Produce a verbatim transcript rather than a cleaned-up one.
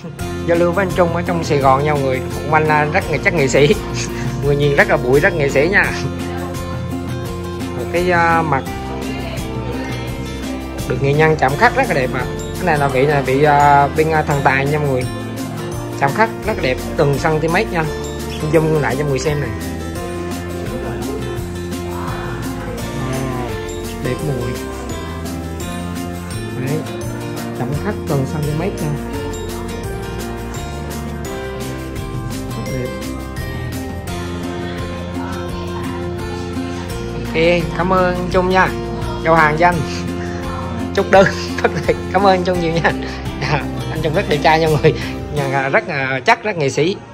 giao lưu với anh Trung ở trong Sài Gòn nha mọi người. Một anh rất là chắc nghệ sĩ, người nhìn rất là bụi, rất nghệ sĩ nha. Một cái uh, mặt được nghệ nhân chạm khắc rất là đẹp. Mà cái này là vị là vị uh, bên uh, thần tài nha mọi người, chạm khắc rất là đẹp từng cm nha. Zoom lại cho mọi người xem này, đẹp mùi đấy, chạm khắc từng cm nha, đẹp. Ok, cảm ơn anh Trung nha, giao hàng cho anh chúc đơn. Cảm ơn anh Trung nhiều nha. Anh Trung rất đẹp trai nha mọi người, rất là chắc, rất nghệ sĩ.